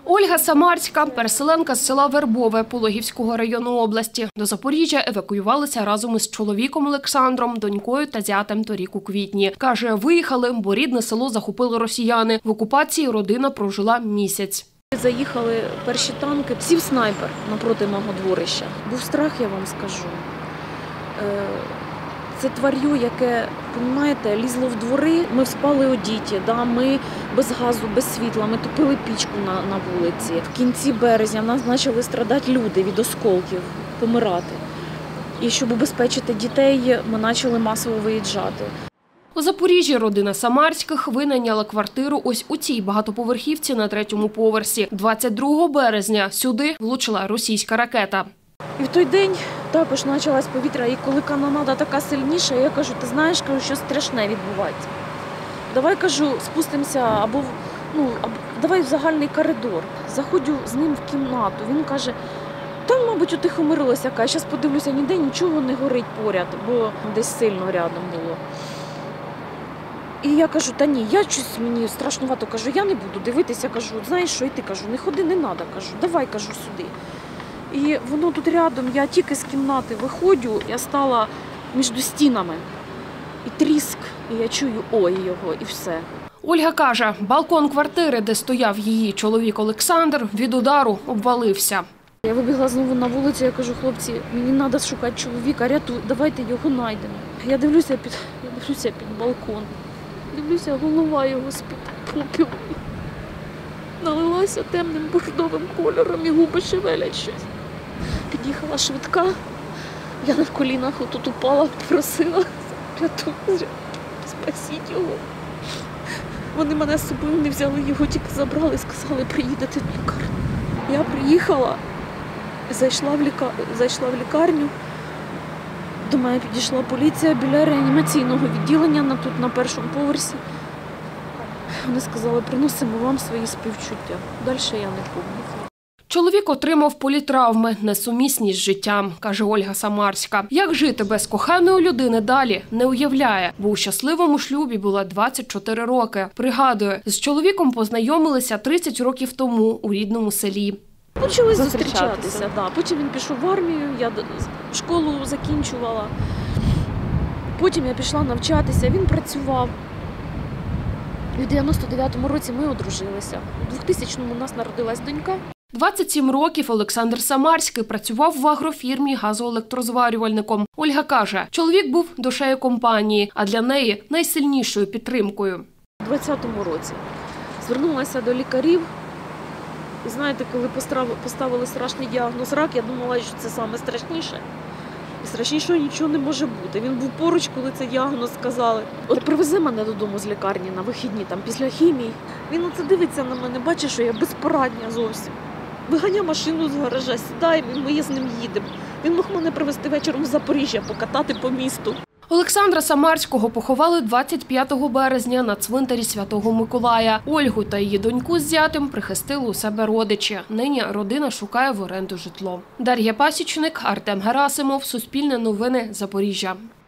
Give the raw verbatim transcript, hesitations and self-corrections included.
Ольга Самарська – переселенка з села Вербове Пологівського району області. До Запоріжжя евакуювалися разом із чоловіком Олександром, донькою та зятем торік у квітні. Каже, виїхали, бо рідне село захопили росіяни. В окупації родина прожила місяць. Заїхали перші танки, сів снайпер напроти мого дворища. Був страх, я вам скажу. Це твар'ю, яке, розумієте, лізло в двори, ми спали одіті, да? Ми без газу, без світла, ми топили пічку на, на вулиці. В кінці березня в нас почали страдати люди від осколків, помирати. І щоб убезпечити дітей, ми почали масово виїжджати. У Запоріжжі родина Самарських винайняла квартиру ось у цій багатоповерхівці на третьому поверсі. двадцять другого березня сюди влучила російська ракета. І в той день також почалась повітря, і коли канонада така сильніша, я кажу, ти знаєш, кажу, що страшне відбувається. Давай, кажу, спустимося або, ну, або давай в загальний коридор. Заходжу з ним в кімнату, він каже, там, мабуть, утихомирилося, я зараз подивлюся, ніде нічого не горить поряд, бо десь сильно рядом було. І я кажу, та ні, я щось мені страшнувато, кажу, я не буду дивитися, кажу, знаєш що, і ти, кажу, не ходи, не треба, кажу, давай, кажу, сюди. І воно тут рядом, я тільки з кімнати виходжу, я стала між стінами. І тріск, і я чую ой його, і все. Ольга каже, балкон квартири, де стояв її чоловік Олександр, від удару обвалився. Я вибігла знову на вулицю, я кажу, хлопці, мені треба шукати чоловіка, рятуй, давайте його знайдемо. Я дивлюся під, я дивлюся під балкон, дивлюся, голова його з-під попілу. Налилася темним бордовим кольором і губи шевелять щось. Під'їхала швидка, я на колінах отут упала, просила, рятуйте, спасіть його. Вони мене з собою не взяли, його тільки забрали, сказали, приїдете в лікарню. Я приїхала, зайшла в, ліка... зайшла в лікарню, до мене підійшла поліція біля реанімаційного відділення, на, тут на першому поверсі. Вони сказали, приносимо вам свої співчуття. Далі я не пам'ятаю. Чоловік отримав політравми, несумісні з життям, каже Ольга Самарська. Як жити без коханої людини далі, не уявляє, бо у щасливому шлюбі була двадцять чотири роки. Пригадує, з чоловіком познайомилися тридцять років тому у рідному селі. Почали зустрічатися, да. Потім він пішов в армію, я школу закінчувала. Потім я пішла навчатися, він працював. У дев'яносто дев'ятому році ми одружилися. У двохтисячному у нас народилась донька. двадцять сім років Олександр Самарський працював в агрофірмі газоелектрозварювальником. Ольга каже, чоловік був душею компанії, а для неї найсильнішою підтримкою. У двадцятому році звернулася до лікарів. І знаєте, коли поставили страшний діагноз рак, я думала, що це саме страшніше. І страшнішого нічого не може бути. Він був поруч, коли цей діагноз сказали. От привези мене додому з лікарні на вихідні, там після хімії. Він оце дивиться на мене, бачить, що я безпорадня зовсім. Виганяє машину з гаража, сідає, і ми з ним їдемо. Він мог мене привезти вечором в Запоріжжя, покатати по місту. Олександра Самарського поховали двадцять п'ятого березня на цвинтарі Святого Миколая. Ольгу та її доньку з зятем прихистили у себе родичі. Нині родина шукає в оренду житло. Дар'я Пасічник, Артем Герасимов, Суспільне новини, Запоріжжя.